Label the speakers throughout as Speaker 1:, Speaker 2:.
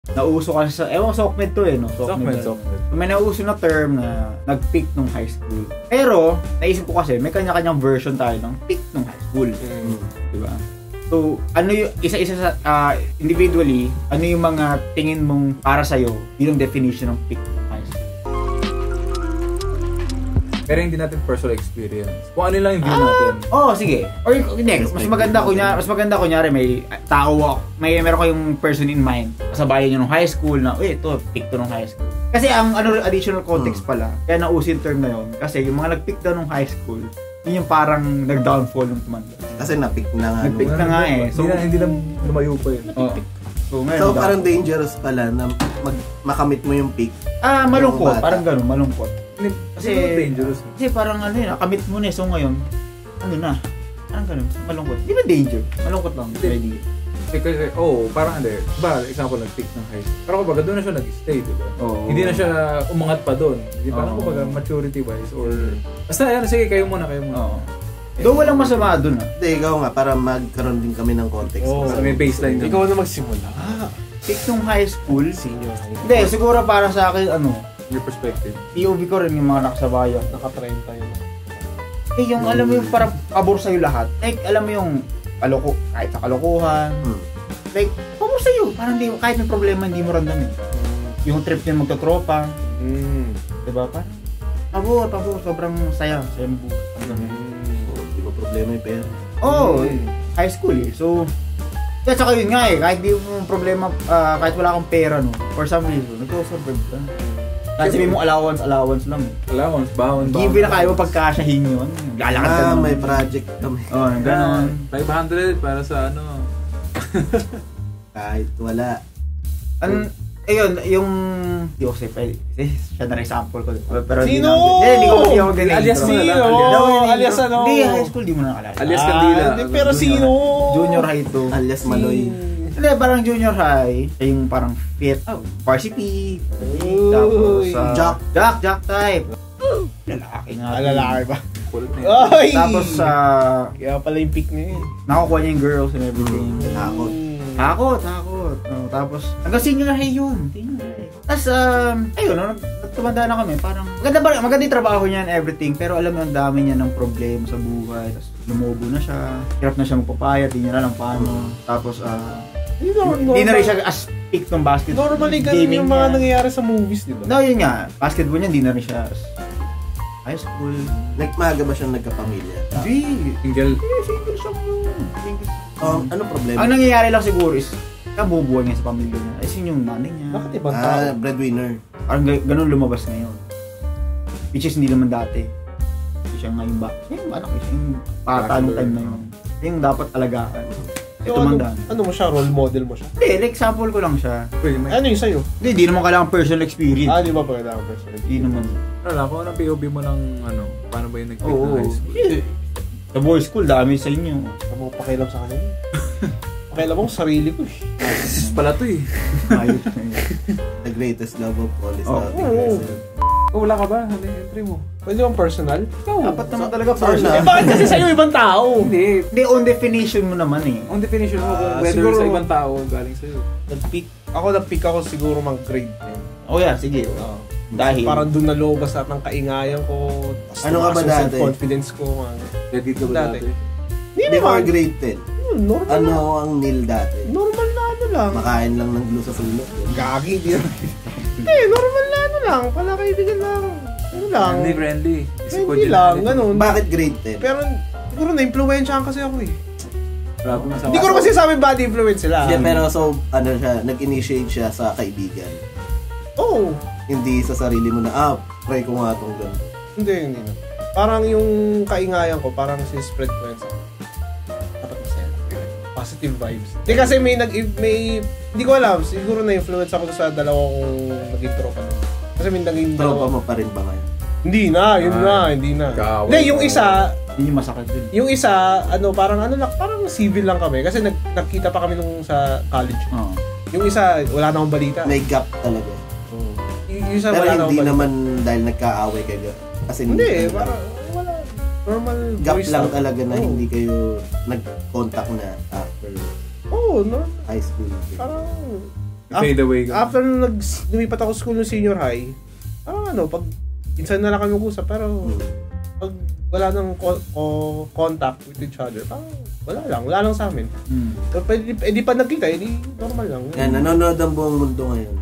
Speaker 1: Nauso kasi sa, ewan Sokmed to no?
Speaker 2: Sokmed.
Speaker 1: May nauso na term na nag-peak nung high school. Pero, naisip ko kasi, may kanya-kanyang version tayo ng peak nung high school. Diba? So, ano yung, isa-isa sa, individually, ano yung mga tingin mong para sa'yo, yung definition ng peak nung high school?
Speaker 2: Pero hindi natin personal experience. Kung ano lang yung view natin.
Speaker 1: Sige. Or hindi, mas maganda kunyari may tao, meron kayong person in mind. Kasabayan niyo nung high school na, ito, peak to nung high school. Kasi ang additional context pala, kaya nausin term na yun, kasi yung mga nag-peak daw nung high school, yun yung parang nag-downfall nung tumanda.
Speaker 3: Kasi na-peak na nga.
Speaker 1: Nag-peak na nga eh.
Speaker 2: So, hindi na lumayo pa yun.
Speaker 3: So parang dangerous pala na makamit mo yung peak.
Speaker 1: Malungkot. Parang ganun, malungkot.
Speaker 2: Kasi dangerous.
Speaker 1: Kasi parang nakamit mo na. So ngayon, parang ganun, malungkot. Di ba danger? Malungkot lang. Ready.
Speaker 2: Kasi, parang example, nag-peak ng high school. Pero kumbaga, doon na siya nag-stay, diba? Hindi na siya umangat pa doon. Hindi parang kumbaga, maturity-wise or... Basta, sige, kayo muna.
Speaker 1: Doon walang masama doon
Speaker 3: Hindi, ikaw nga, para magkaroon din kami ng context.
Speaker 2: May baseline.
Speaker 4: Ikaw na magsimula.
Speaker 1: Peak nung high school?
Speaker 4: Senior high school.
Speaker 1: Hindi, siguro para sa akin,
Speaker 2: your perspective.
Speaker 1: POV ko rin yung mga nakasabayan.
Speaker 4: Naka-30 yun.
Speaker 1: Yung alam mo yung parang pabor sa'yo lahat. Like, alam mo yung kahit sa kalokohan. Like, pabor sa'yo. Parang kahit may problema, hindi mo ramdam yung trip niya magtotropa. Diba? Parang, pabor. Sobrang saya. Saya mo buhay.
Speaker 3: Di ba problema yung pera?
Speaker 1: High school So, at saka yun nga kahit di mo problema, kahit wala kang pera, for some reason, nag-survive ka. Kasi sabihin mo allowance lang.
Speaker 2: Allowance, bawon.
Speaker 1: Given na kaya mo pagkasyahin yun. Lalakad ka
Speaker 3: may project kami.
Speaker 1: Ganon.
Speaker 2: 500 para sa
Speaker 3: Kahit wala.
Speaker 1: Yung Joseph, siya na example ko. Pero
Speaker 4: sino?
Speaker 1: Hindi ko ganyan.
Speaker 4: Alias sino? Alias ano?
Speaker 1: Hindi, high school di mo na nakalala.
Speaker 2: Alias Candila.
Speaker 4: Pero sino?
Speaker 1: Junior high to.
Speaker 3: Alias Maloy.
Speaker 1: Hindi, parang junior high, yung parang fit, varsity, tapos Jack type. Lalaki nga.
Speaker 4: Lalaki ba?
Speaker 1: Tapos
Speaker 4: kaya pala yung pick niya
Speaker 1: nakukuha niya yung girls and everything. Takot. Tapos hanggang senior high yun. Tapos ayun, tumanda na kami. Parang maganda yung trabaho niya and everything, pero alam mo ang dami niya ng problema sa buhay. Tapos lumubo na siya, hirap na siya magpapayat, di niya alam paano. Tapos hindi na rin siya as peak ng basketball.
Speaker 4: Normally ganun yung mga nangyayari sa movies, di ba?
Speaker 1: No, yun nga. Basketball niya, hindi na rin siya high school.
Speaker 3: Maaga ba siyang nagkapamilya?
Speaker 1: Hindi.
Speaker 2: Single
Speaker 1: siya.
Speaker 3: Ano problema?
Speaker 1: Ang nangyayari lang siguro is kabubuhay niya sa pamilya niya. As in yung nanay niya.
Speaker 4: Bakit ibang tao?
Speaker 3: Breadwinner.
Speaker 1: Parang ganun lumabas ngayon. Which is hindi naman dati. Hindi siya ngayon ba? Yung anak niya, yung patanong time na yun. Yung dapat alagaan.
Speaker 4: So, ano mo siya? Role model mo siya?
Speaker 1: Hindi, example ko lang siya.
Speaker 4: Ano yung sa'yo?
Speaker 1: Hindi naman kailangan personal experience.
Speaker 4: Di ba kailangan personal experience?
Speaker 1: Hindi naman.
Speaker 2: Wala, kung anong POV mo ng paano ba yung nag-peak ng high school?
Speaker 1: Sa boys school, dami sa inyo.
Speaker 4: Ano mo pakialam sa kanya? Pakialam mo sa sarili ko
Speaker 2: Pala to
Speaker 1: Ayos na yun.
Speaker 3: The greatest love of all is
Speaker 2: wala ka ba? Ano yung entry mo?
Speaker 4: Pwede bang personal?
Speaker 1: Dapat naman talaga personal.
Speaker 4: Bakit kasi sa'yo ibang tao?
Speaker 2: Hindi,
Speaker 1: on definition mo naman
Speaker 2: on definition mo kung whether
Speaker 4: siguro,
Speaker 2: sa ibang tao galing sa'yo.
Speaker 4: Nag-peak ako siguro mag-grade 10.
Speaker 1: Yeah, sige. Dahil
Speaker 4: parang doon nalobas lahat ng kaingayan ko.
Speaker 3: Ano ka ba dati?
Speaker 4: Confidence ko.
Speaker 2: Ready ka ba dati?
Speaker 3: Hindi ba grade 10?
Speaker 4: Normal
Speaker 3: ano ang meal dati?
Speaker 4: Normal na lang.
Speaker 3: Makain lang ng glue sa sulo.
Speaker 4: Gagi, di normal na lang. Pala kaibigan lang. Ano lang.
Speaker 2: Friendly.
Speaker 4: Friendly lang, ganun.
Speaker 3: Bakit grade 10?
Speaker 4: Pero siguro na-influensyahan kasi ako
Speaker 2: Hindi
Speaker 4: ko naman sinasabi bad influence sila.
Speaker 3: Pero siya, nag-initiate siya sa kaibigan. Hindi sa sarili mo na, try ko nga itong ganito.
Speaker 4: Hindi na. Parang yung kaingayan ko, parang spread ko yun sa dapat masaya. Positive vibes. Hindi kasi hindi ko alam, siguro na-influence ako sa dalawa kong naging tropa. Kasi may naging
Speaker 3: tropa mo pa rin ba ngayon?
Speaker 4: Hindi na, hindi na. Hindi, yung isa,
Speaker 1: hindi masakit din.
Speaker 4: Yung isa, parang civil lang kami. Kasi nagkita pa kami nung sa college. Yung isa, wala na akong balita.
Speaker 3: May gap talaga.
Speaker 4: Yung isa,
Speaker 3: pero hindi naman dahil nagkaaway kayo. Kasi
Speaker 4: hindi, parang wala. Normal
Speaker 3: gap lang talaga na hindi kayo nag-contact na after
Speaker 4: no?
Speaker 3: high school.
Speaker 4: Parang
Speaker 2: Fade away ka.
Speaker 4: After nung lumipat ako school ng senior high, pag minsan na lang kami mag-usap, pero pag wala nang contact with each other, wala lang sa amin. So, di pa nagkita, normal lang.
Speaker 3: Yan, nanonood ang buong mundo ngayon.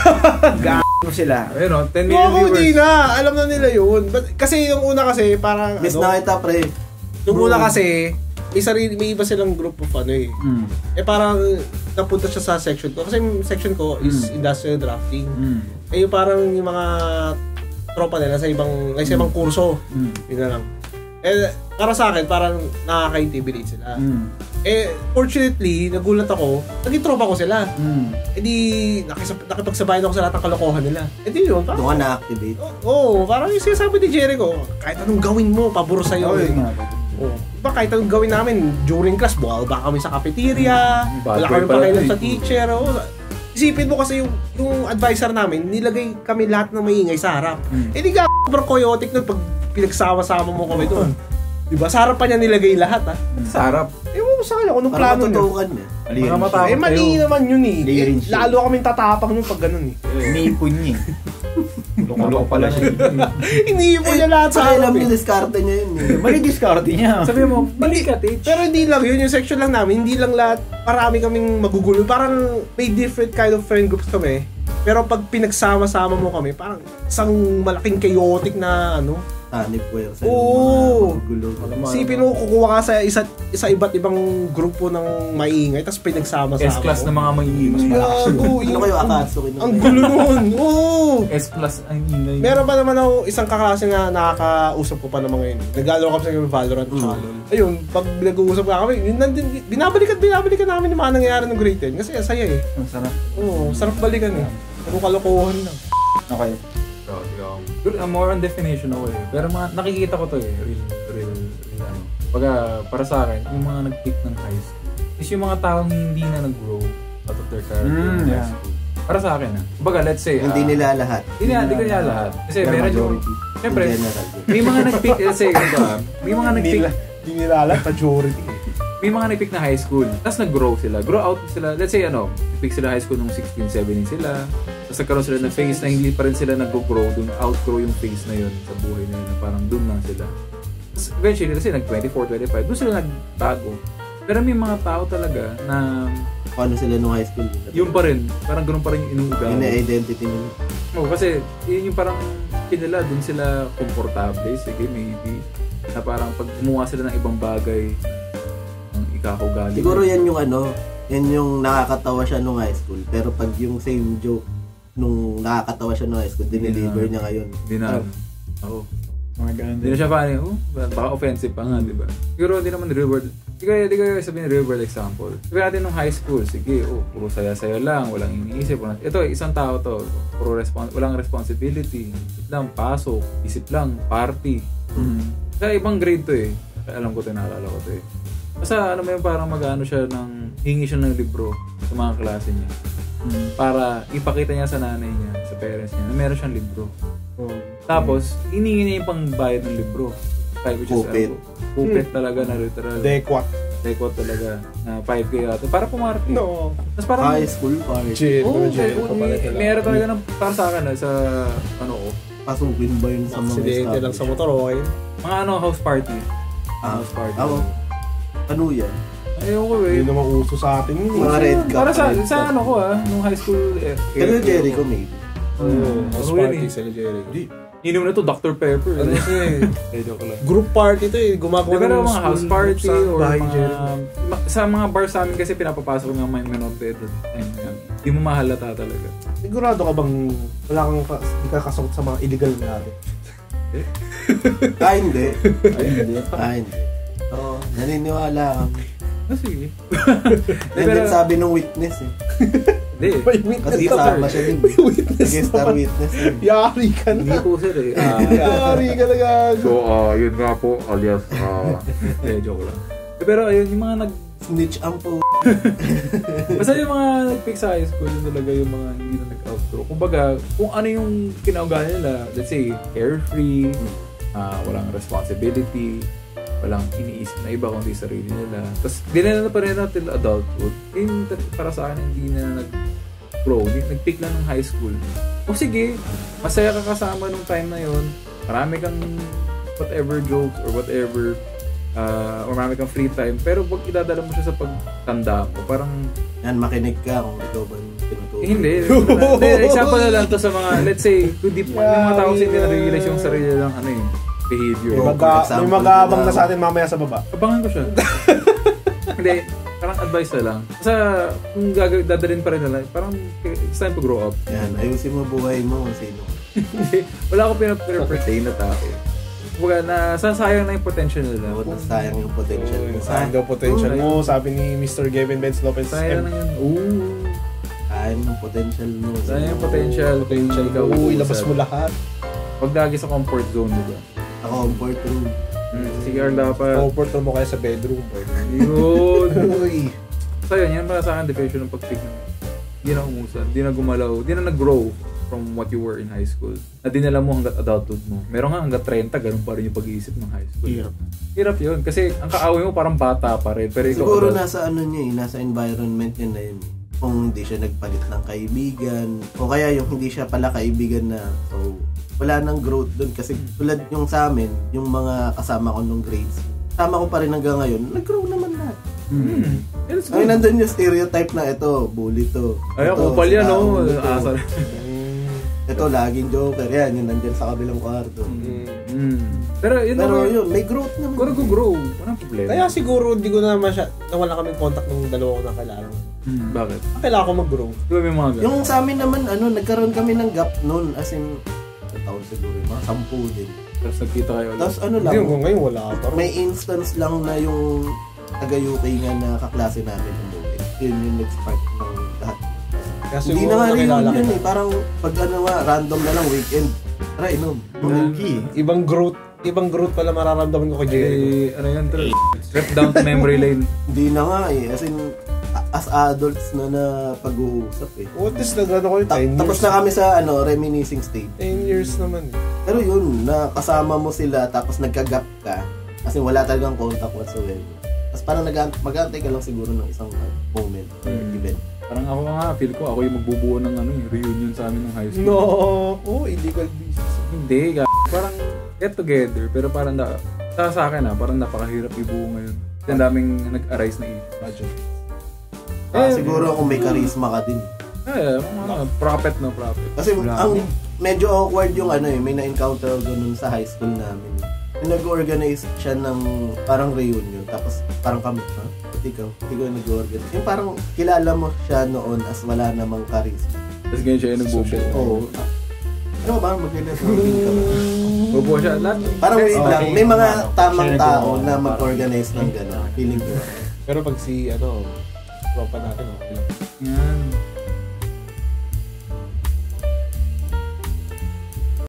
Speaker 1: Mo sila.
Speaker 2: Ayun, 10 million viewers.
Speaker 4: Hindi na. Alam na nila yun. Kasi yung una kasi, parang,
Speaker 3: Miss na kita, pre.
Speaker 4: yung una kasi, may iba silang group of parang napunta siya sa section ko. Kasi yung section ko is industrial drafting. Yung parang yung mga tropa nila sa ibang kurso. Yun na lang. Para sa akin, parang nakaka-intimidate sila. Fortunately, nagulat ako, naging tropa ko sila. Nakipagsabayan ako sa lahat ng kalokohan nila. Di yun, parang...
Speaker 3: Doon ka na-activate.
Speaker 4: Oo, parang yung sinasabi ni Jericho, kahit anong gawin mo, pabor sa'yo. Diba, kahit anong gawin namin, during class, buwal ba kami sa cafeteria, wala kami pakialam sa teacher. Isipin mo kasi yung advisor namin, nilagay kami lahat ng maingay sa harap. Di ka chaotic nun pag pinagsama-sama mo kami doon. Diba? Sa harap pa niya nilagay lahat, ha?
Speaker 2: Sa harap.
Speaker 4: Ewan ko sa kanya kung anong plano niya.
Speaker 3: Para matutukan niya.
Speaker 4: Mali naman yun lalo kaming tatapang nun pag ganun
Speaker 1: Iniipon niya. Loko pala siya.
Speaker 4: Iniipon niya lahat sa harap.
Speaker 3: Alam niyo, diskarte niya yun.
Speaker 1: Mali diskarte niya.
Speaker 2: Sabi mo, mali ka, teach.
Speaker 4: Pero hindi lang yun, yung section lang namin, hindi lang lahat, marami kaming magugulo. Parang may different kind of friend groups kami. Pero pag pinagsama-sama mo kami, parang isang malaking chaotic na
Speaker 3: Tanic wear sa
Speaker 4: Oo.
Speaker 3: gulo.
Speaker 4: Sipin mo, kukuha ka sa iba't ibang grupo ng maingay, tapos pinagsama-sama.
Speaker 2: S-class na mga maingay, mas malakas.
Speaker 3: Ano kayo, Akatsuki?
Speaker 4: Ang gulo nun. Oo.
Speaker 2: S-class ang ingay.
Speaker 4: Meron pa naman ako isang kaklase na nakakausap ko pa ng mga yun. Nag-alaro kami sa Valorant tsaka LOL. Ayun, pag nag-uusap ka kami, binabalikan namin yung mga nangyayari ng grade 10. Kasi saya
Speaker 1: Ang sarap.
Speaker 4: Oo, sarap balikan Puro kalokohan lang.
Speaker 1: Okay.
Speaker 2: More on definition ako Pero nakikita ko to real para sa akin, yung mga nag-pick ng high school is yung mga taong hindi na nag-grow out of their character in high school. Para sa akin Kumbaga, let's say
Speaker 3: hindi nila lahat.
Speaker 2: Hindi nila lahat. Kasi meron yung siyempre, may mga nag-pick, let's say, may mga nag-pick
Speaker 4: Hindi nila lahat, majority.
Speaker 2: May mga nag-pick na high school, tapos nag-grow sila. Grow out sila. Let's say, pick sila high school nung 16, 17 sila. Tapos nagkaroon sila ng phase na hindi pa rin sila nag-grow, outgrow yung phase na yun sa buhay na yun, na parang doon lang sila. Tapos eventually, kasi nag-24, 25, doon sila nagtago. Pero may mga tao talaga na...
Speaker 3: Paano sila nung high school?
Speaker 2: Yung pa rin. Parang ganoon pa rin yung inuugali.
Speaker 3: Yung na-identity nila.
Speaker 2: Oo, kasi yun yung parang kinila, doon sila komportable. Sige, maybe. Na parang pag gumawa sila ng ibang bagay, ikakaugali.
Speaker 3: Siguro yan yung yan yung nakakatawa siya nung high school. Pero pag yung same joke nung nakakatawa siya nung high school, dineliver niya ngayon.
Speaker 2: Hindi na. Oo.
Speaker 1: Mga ganun.
Speaker 2: Hindi na siya funny. Baka offensive pa nga, di ba? Siguro hindi naman real world. Hindi ko sabihin real world example. Sabihin natin nung high school, sige, puro saya-saya lang, walang iniisip. Ito, isang tao to, puro walang responsibility. Isip lang, pasok, isip lang, party. Sa ibang grade to Alam ko naalala ko to Basta parang mag-ano siya hingi siya ng libro sa mga klase niya. Para ipakita niya sa nanay niya, sa parents niya, na meron siyang libro. Tapos, hiningi niya yung pangbayad ng libro. Pupit talaga na literal. Dekwat talaga. Na 5K ata. Para pumarty.
Speaker 4: No.
Speaker 2: Tapos parang...
Speaker 3: High school party.
Speaker 2: Meron talaga para sa akin sa
Speaker 3: Pasukin ba yun sa mga
Speaker 4: aksidente lang sa motor, okay?
Speaker 2: Mga house party. House party.
Speaker 3: Ano yan?
Speaker 2: Ayaw ko
Speaker 4: Hindi naman uso sa atin yun.
Speaker 3: Mga red cup.
Speaker 2: Para sa nung high school
Speaker 3: Pero Jericho maybe.
Speaker 4: House party sa Jericho.
Speaker 2: Inom na to Dr. Pepper.
Speaker 4: Ano kasi?
Speaker 2: Joke lang.
Speaker 4: Group party to Gumagawa
Speaker 2: ng mga house party or sa mga bar sa amin kasi pinapapasok ng mga minority hindi mo mahalata talaga.
Speaker 4: Sigurado ka bang wala kang hindi ka kasakot sa mga illegal natin?
Speaker 3: Hindi. Hindi. Oo, naniniwala kami.
Speaker 2: Sige.
Speaker 3: Then sabi ng witness
Speaker 2: Hindi.
Speaker 3: Kasi kasama siya din. Sige, star witness
Speaker 4: Yari ka na.
Speaker 2: Hindi po sir
Speaker 4: Yari ka na gago.
Speaker 2: So, yun nga po, alias, joke lang. Pero ayun, yung mga
Speaker 3: snitch ang po.
Speaker 2: Basta yung mga nag-pick sa high school, yun talaga yung mga hindi na nag-outgrow. Kumbaga, kung ano yung kinaugali nila, let's say, carefree, walang responsibility, walang iniisip na iba kundi sarili nila. Tapos, di na pa rin natin adulthood. Yung para sa akin, hindi na bro, nag-pick lang ng high school. O sige, masaya ka kasama nung time na yon. Marami kang whatever jokes or whatever or marami kang free time, pero wag idadala mo siya sa pagtanda mo. Parang
Speaker 3: Yan, makinig ka kung ikaw ba tinutukoy.
Speaker 2: hindi. Example na lang to sa mga, let's say, too deep. May mga tao kasi hindi na-realize yung sarili lang, behavior.
Speaker 3: Bro,
Speaker 4: May mag-aabang na sa atin mamaya sa baba.
Speaker 2: Abangan ko siya. Hindi, parang advice na lang. Sa kung dadalhin pa rin nila, parang it's time to grow up.
Speaker 3: Yan, ayusin mo buhay mo kung sino.
Speaker 2: Hindi, wala akong pinag-pertain na tao. Kumbaga, nasasayang na yung potential nila.
Speaker 3: Oo, sayang yung potential mo.
Speaker 4: Sayang daw potential mo, sabi ni Mr. Gavin Benz Lopez.
Speaker 2: Sayang na yun. Ooh.
Speaker 3: Sayang yung potential mo.
Speaker 2: Sayang yung potential. Ikaw,
Speaker 4: Ilabas mo lahat.
Speaker 2: Huwag lagi sa comfort zone, diba?
Speaker 3: Ako, comfort room.
Speaker 2: Sige, Arl, dapat.
Speaker 4: Comfort mo kaya sa bedroom.
Speaker 2: Yun.
Speaker 4: Uy.
Speaker 2: So yun, yan para sa akin definition ng pag-pick na hindi na umusan, hindi na gumalaw, hindi na nag-grow from what you were in high school. Na dinala mo hanggat adulthood mo. Meron nga hanggat 30, ganun pa rin yung pag-iisip ng high school. Hirap yun. Kasi ang kaaway mo parang bata pa rin. Pero ikaw,
Speaker 3: siguro nasa nasa environment niya na yun. Kung hindi siya nagpalit ng kaibigan, o kaya yung hindi siya pala kaibigan na, so wala nang growth doon. Kasi tulad yung sa amin, yung mga kasama ko nung grades, kasama ko pa rin hanggang ngayon, nag-grow naman lahat. Ay, nandun yung stereotype na ito, bully to.
Speaker 2: Ay,
Speaker 3: ito,
Speaker 2: kupal yan, no?
Speaker 3: ito.
Speaker 2: Asal.
Speaker 3: Ito, laging joker. Yan, yun nandyan sa kabilang kwarto.
Speaker 2: Pero
Speaker 3: yun, may growth naman.
Speaker 2: Kung nag-grow, walang problema.
Speaker 4: Kaya siguro hindi ko na nawala kaming contact ng dalawa ko nakilala.
Speaker 2: Bakit?
Speaker 4: Kailangan ko mag-grow.
Speaker 2: Di ba may mga ganun?
Speaker 3: Yung sa amin naman, nagkaroon kami ng gap noon. As in, taon siguro, mga 10 din.
Speaker 2: Tapos nagkita kayo ulit.
Speaker 3: Tapos lang,
Speaker 4: Hindi, ngayon wala pa.
Speaker 3: may instance lang na yung taga-UK nga na kaklase namin umuwi. Yun yung nag-spark ng lahat.
Speaker 4: Kaya
Speaker 3: Hindi na nga rin yun eh. Parang pag random na lang weekend. Tara, inom.
Speaker 4: Ibang growth pala mararamdaman ko kay Jerry.
Speaker 2: Ano yan? Trip down to memory lane.
Speaker 3: Hindi na nga eh. As in, as adults na pag-uusap eh.
Speaker 4: What is na gano'n ko yung 10 years?
Speaker 3: Tapos na kami sa reminiscing stage.
Speaker 4: 10 years naman.
Speaker 3: Pero yun, nakasama mo sila tapos nagka-gap ka. Kasi wala talagang contact whatsoever. Tapos parang mag-aantay ka lang siguro ng isang moment or event.
Speaker 2: Parang ako nga, feel ko, ako yung magbubuo ng reunion sa amin ng high school.
Speaker 4: No! Illegal business.
Speaker 2: Hindi, parang get together. Pero parang sa akin parang napakahirap ibuo ngayon. Kasi ang daming nag-arise na issue.
Speaker 3: Siguro kung may charisma ka din.
Speaker 2: Prophet.
Speaker 3: Kasi ang medyo awkward yung may na-encounter ganun sa high school namin. Yung nag-organize siya ng parang reunion. Tapos parang kami, ikaw nag-organize. Yung parang kilala mo siya noon as wala namang charisma.
Speaker 2: Tapos ganyan siya yung nagbubuo.
Speaker 3: Oo. Ano ba? Mag-networking ka ba?
Speaker 2: Bubuo siya.
Speaker 3: Parang wait lang. May mga tamang tao na mag-organize ng gano'n. Feeling ko.
Speaker 4: Pero pag tropa natin, okay lang.
Speaker 2: Yan.